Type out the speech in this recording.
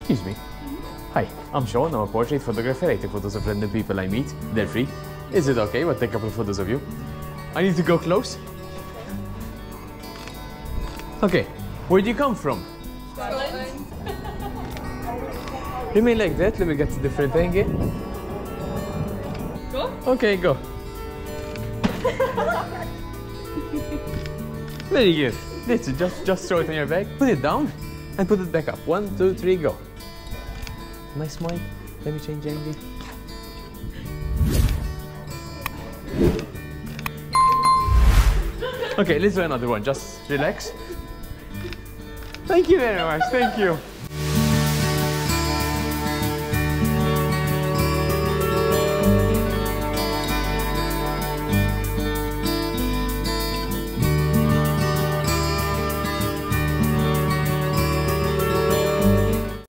Excuse me. Hi, I'm Sean. I'm a portrait photographer. I take photos of random people I meet. They're free. Is it okay? I'll take a couple of photos of you. I need to go close. Okay, where do you come from? Scotland. Remain like that. Let me get a different angle. Go. Okay, go. Very good. Listen, just throw it on your bag. Put it down and put it back up. 1, 2, 3, go. Nice smile. Let me change angle. Okay, let's do another one. Just relax. Thank you very much. Thank you.